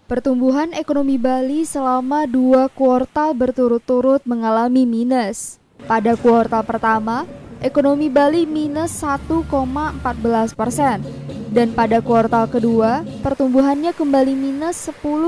Pertumbuhan ekonomi Bali selama 2 kuartal berturut-turut mengalami minus. Pada kuartal pertama, ekonomi Bali minus 1,14%. Dan pada kuartal kedua, pertumbuhannya kembali minus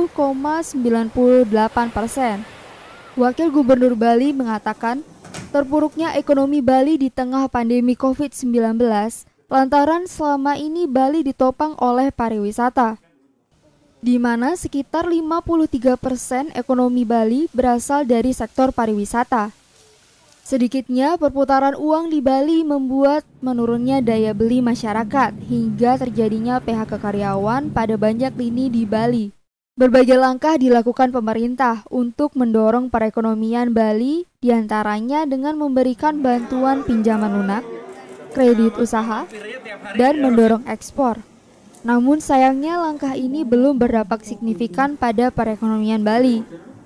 10,98%. Wakil Gubernur Bali mengatakan, terpuruknya ekonomi Bali di tengah pandemi COVID-19 lantaran selama ini Bali ditopang oleh pariwisata, di mana sekitar 53% ekonomi Bali berasal dari sektor pariwisata. Sedikitnya perputaran uang di Bali membuat menurunnya daya beli masyarakat hingga terjadinya PHK karyawan pada banyak lini di Bali. Berbagai langkah dilakukan pemerintah untuk mendorong perekonomian Bali, diantaranya dengan memberikan bantuan pinjaman lunak, kredit usaha, dan mendorong ekspor. Namun sayangnya langkah ini belum berdampak signifikan pada perekonomian Bali.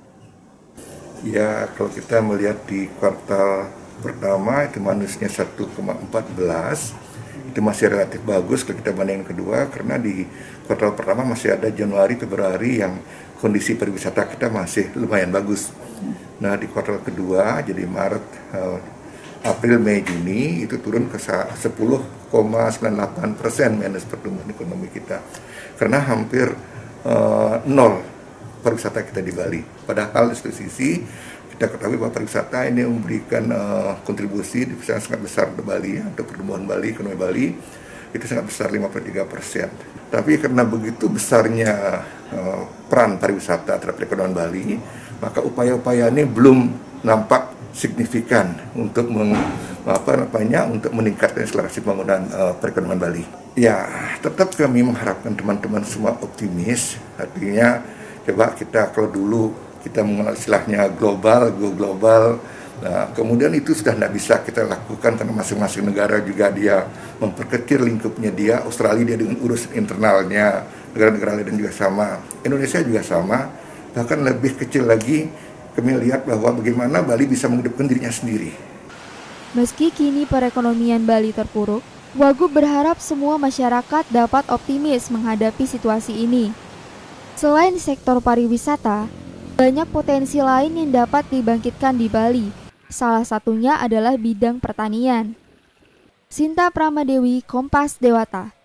Ya, kalau kita melihat di kuartal pertama itu minusnya 1,14, itu masih relatif bagus kalau kita bandingkan kedua, karena di kuartal pertama masih ada Januari, Februari yang kondisi pariwisata kita masih lumayan bagus. Nah, di kuartal kedua, jadi Maret, April, Mei, Juni itu turun ke 10,98% minus pertumbuhan ekonomi kita, karena hampir nol pariwisata kita di Bali. Padahal di satu sisi kita ketahui bahwa pariwisata ini memberikan kontribusi sangat besar untuk Bali, untuk pertumbuhan Bali, ekonomi Bali itu sangat besar, 53%. Tapi karena begitu besarnya peran pariwisata terhadap perekonomian Bali, maka upaya-upaya ini belum nampak signifikan untuk untuk meningkatkan akselerasi pembangunan perekonomian Bali. Ya, tetap kami mengharapkan teman-teman semua optimis. Artinya, coba kita kalau dulu kita mengenal istilahnya global, nah, kemudian itu sudah tidak bisa kita lakukan karena masing-masing negara juga dia memperkecil lingkupnya dia. Australia dia dengan urusan internalnya, negara-negara lain juga sama, Indonesia juga sama, bahkan lebih kecil lagi. Kami lihat bahwa bagaimana Bali bisa menghidupkan dirinya sendiri. Meski kini perekonomian Bali terpuruk, Wagub berharap semua masyarakat dapat optimis menghadapi situasi ini. Selain sektor pariwisata, banyak potensi lain yang dapat dibangkitkan di Bali. Salah satunya adalah bidang pertanian. Sinta Pramadewi, Kompas Dewata.